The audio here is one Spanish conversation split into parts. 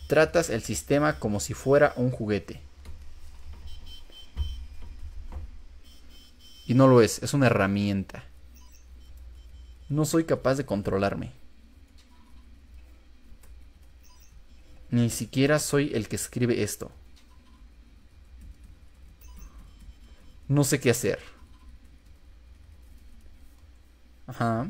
Tratas el sistema como si fuera un juguete. Y no lo es una herramienta. No soy capaz de controlarme. Ni siquiera soy el que escribe esto. No sé qué hacer. Ajá.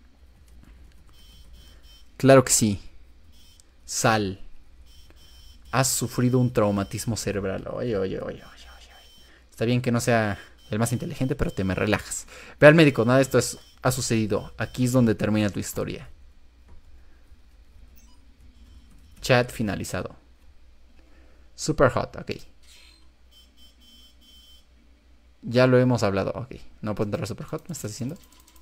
Claro que sí. Sal. Has sufrido un traumatismo cerebral. Oye, oye, oye, oye, oye. Está bien que no sea el más inteligente, pero te me relajas. Ve al médico, nada de esto ha sucedido. Aquí es donde termina tu historia. Chat finalizado. Super hot, ok. Ya lo hemos hablado, ok. No puedo entrar a super hot, ¿me estás diciendo?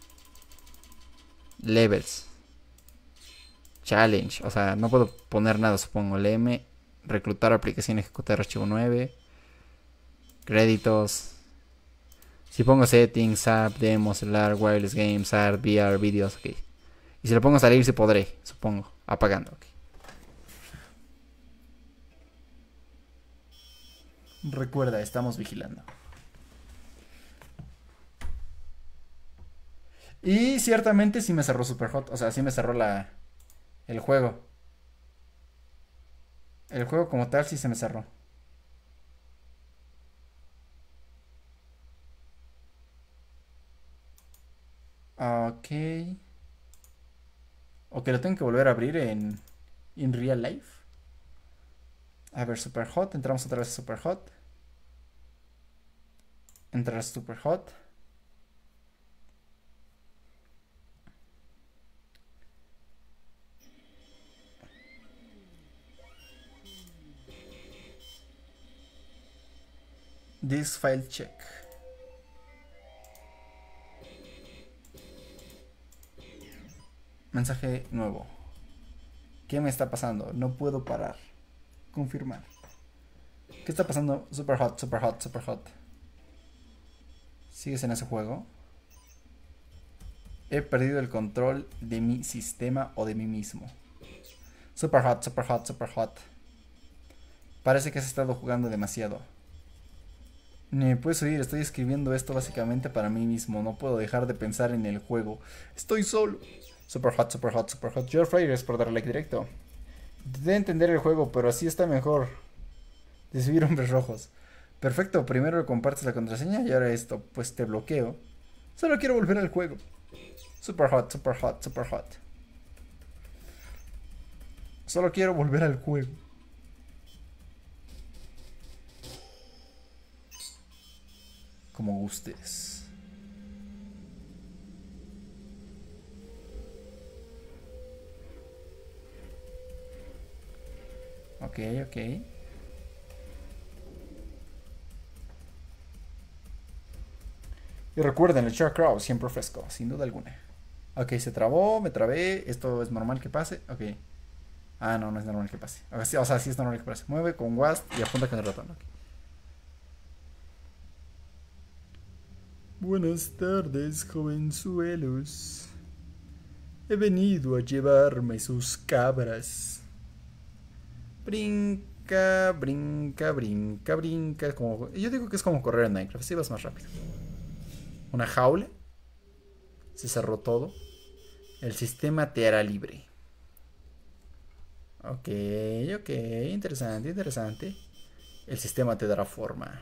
Levels. Challenge, o sea, no puedo poner nada, supongo. LM, reclutar aplicación, ejecutar archivo 9. Créditos. Si pongo settings, app, demo, celular, wireless games, art, VR, videos, ok. Y si lo pongo a salir, sí podré, supongo. Apagando, ok. Recuerda, estamos vigilando. Y ciertamente sí me cerró Superhot. O sea, sí me cerró el juego. El juego como tal sí se me cerró. Ok. Ok, lo tengo que volver a abrir en real life. A ver, Superhot. Entramos otra vez a Superhot. Entrar a Superhot. This file check. Mensaje nuevo. ¿Qué me está pasando? No puedo parar. Confirmar. ¿Qué está pasando? Superhot, Superhot, Superhot. ¿Sigues en ese juego? He perdido el control de mi sistema o de mí mismo. Superhot, Superhot, Superhot. Parece que has estado jugando demasiado. Ni puedes oír, estoy escribiendo esto básicamente para mí mismo. No puedo dejar de pensar en el juego. Estoy solo. Superhot, Superhot, Superhot. George Freires por dar like directo. Intenté entender el juego, pero así está mejor. De subir hombres rojos. Perfecto, primero compartes la contraseña y ahora esto. Pues te bloqueo. Solo quiero volver al juego. Superhot, Superhot, Superhot. Solo quiero volver al juego. Como gustes. Ok, ok. Y recuerden, el Shark Crow siempre fresco, sin duda alguna. Ok, se trabó, me trabé. Esto es normal que pase. Ok. Ah, no, no es normal que pase. O sea, sí es normal que pase. Mueve con WASD y apunta con el ratón. Okay. Buenas tardes, jovenzuelos. He venido a llevarme sus cabras. Brinca, brinca, brinca, brinca. Como, yo digo que es como correr en Minecraft. Así vas más rápido. Una jaula. Se cerró todo. El sistema te hará libre. Ok, ok. Interesante, interesante. El sistema te dará forma.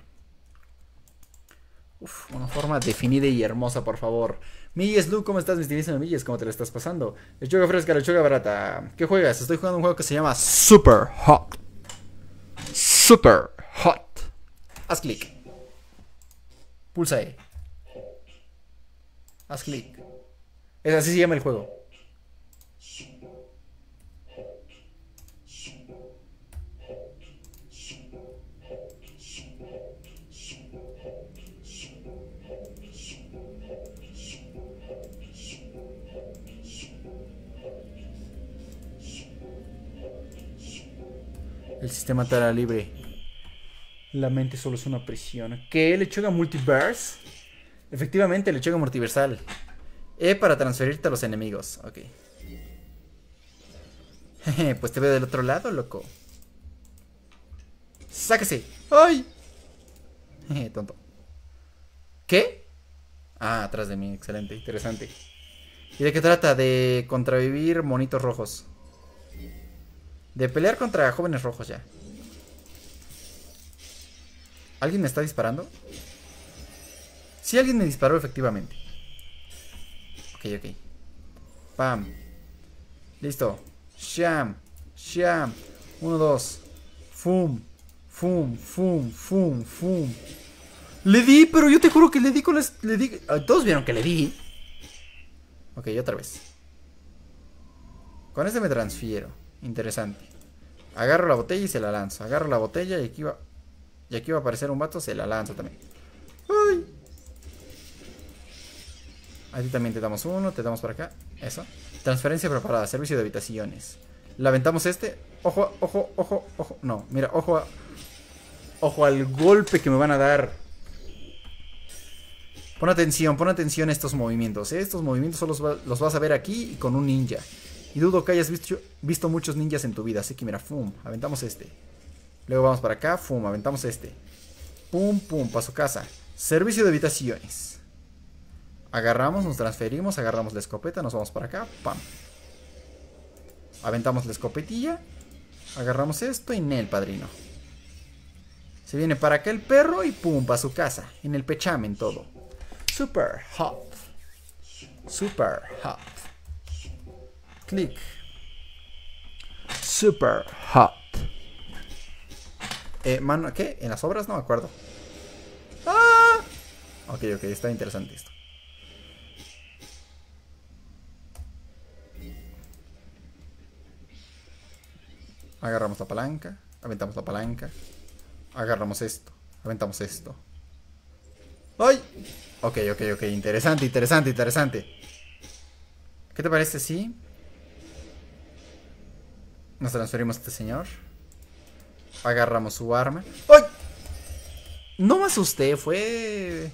Uf, una forma definida y hermosa, por favor. Milles, Lu, ¿cómo estás, mis divinos Milles? ¿Cómo te lo estás pasando? Lechuga fresca, lechuga barata. ¿Qué juegas? Estoy jugando un juego que se llama Super Hot. Super Hot. Haz clic. Pulsa E. Haz clic. Es así se llama el juego. El sistema te hará libre. La mente solo es una prisión. ¿Qué? ¿Lechuga multiverse? Efectivamente, lechuga multiversal. E para transferirte a los enemigos. Ok. Jeje, pues te veo del otro lado, loco. ¡Sáquese! ¡Ay! Tonto. ¿Qué? Ah, atrás de mí. Excelente, interesante. ¿Y de qué trata? De contravivir monitos rojos. De pelear contra jóvenes rojos ya. ¿Alguien me está disparando? Sí, alguien me disparó efectivamente. Ok, ok. Pam. Listo. Sham. Sham. 1, 2. Fum. Fum, fum, fum, fum. Le di, pero yo te juro que le di con las... Le di... Todos vieron que le di. Ok, otra vez. Con este me transfiero. Interesante. Agarro la botella y se la lanzo. Agarro la botella y aquí va... Y aquí va a aparecer un vato, se la lanzo también. ¡Ay! A ti también te damos uno, te damos por acá. Eso. Transferencia preparada, servicio de habitaciones. La aventamos este. Ojo, ojo, ojo, ojo. No, mira, ojo a... Ojo al golpe que me van a dar. Pon atención a estos movimientos. Estos movimientos solo los vas a ver aquí y con un ninja. Y dudo que hayas visto muchos ninjas en tu vida. Así que mira, fum, aventamos este. Luego vamos para acá, fum, aventamos este. Pum, pum, pa' su casa. Servicio de habitaciones. Agarramos, nos transferimos, agarramos la escopeta, nos vamos para acá, pam. Aventamos la escopetilla. Agarramos esto y Nel, padrino. Se viene para acá el perro y pum, pa' su casa. En el pechamen todo. Super hot. Super hot. Click. Super hot. Mano, ¿qué? ¿En las obras? No me acuerdo. ¡Ah! Ok, ok, está interesante esto. Agarramos la palanca. Aventamos la palanca. Agarramos esto. Aventamos esto. ¡Ay! Ok, ok, ok. Interesante, interesante, interesante. ¿Qué te parece si nos transferimos a este señor? Agarramos su arma. ¡Ay! No me asusté, fue...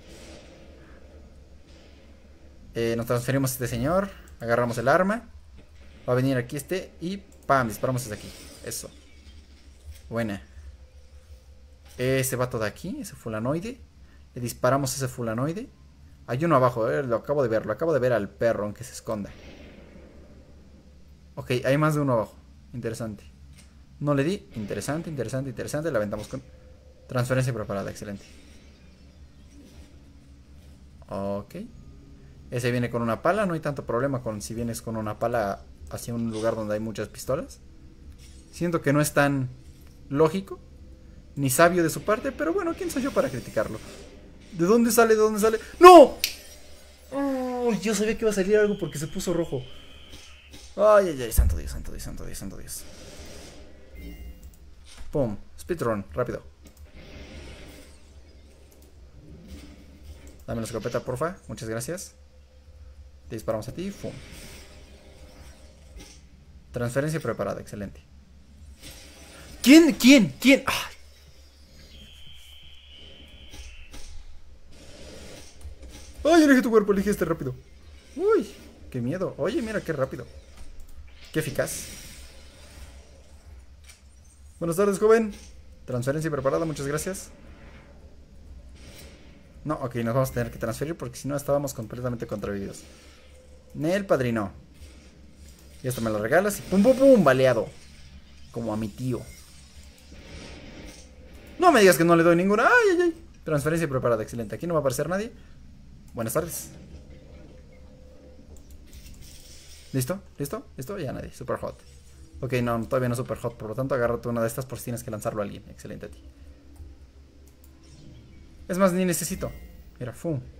nos transferimos a este señor. Agarramos el arma. Va a venir aquí este y ¡pam! Disparamos desde aquí. Eso. Buena. Ese vato de aquí, ese fulanoide. Le disparamos a ese fulanoide. Hay uno abajo, lo acabo de ver. Lo acabo de ver al perro, aunque se esconda. Ok, hay más de uno abajo. Interesante. No le di. Interesante, interesante, interesante. La aventamos con transferencia preparada. Excelente. Ok. Ese viene con una pala. No hay tanto problema con si vienes con una pala hacia un lugar donde hay muchas pistolas. Siento que no es tan lógico ni sabio de su parte, pero bueno, ¿quién soy yo para criticarlo? ¿De dónde sale? ¿De dónde sale? ¡No! Yo sabía que iba a salir algo porque se puso rojo. Ay, ay, ay, santo Dios, santo Dios, santo Dios, santo Dios. Pum, speedrun, rápido. Dame la escopeta, porfa, muchas gracias. Te disparamos a ti, pum. Transferencia preparada, excelente. ¿Quién? ¿Quién? ¿Quién? ¡Ay! ¡Ay, elige tu cuerpo! Elige este rápido. ¡Uy! ¡Qué miedo! Oye, mira qué rápido. ¡Qué eficaz! Buenas tardes, joven. Transferencia preparada, muchas gracias. No, ok, nos vamos a tener que transferir porque si no estábamos completamente contravividos. Nel, padrino. Y esto me lo regalas y pum, pum, pum, baleado. Como a mi tío. No me digas que no le doy ninguna. ¡Ay, ay, ay! Transferencia preparada, excelente. Aquí no va a aparecer nadie. Buenas tardes. ¿Listo? ¿Listo? ¿Listo? Ya nadie. Super hot. Ok, no, todavía no super hot. Por lo tanto, agárrate una de estas por si tienes que lanzarlo a alguien. Excelente a ti. Es más, ni necesito. Mira, fum.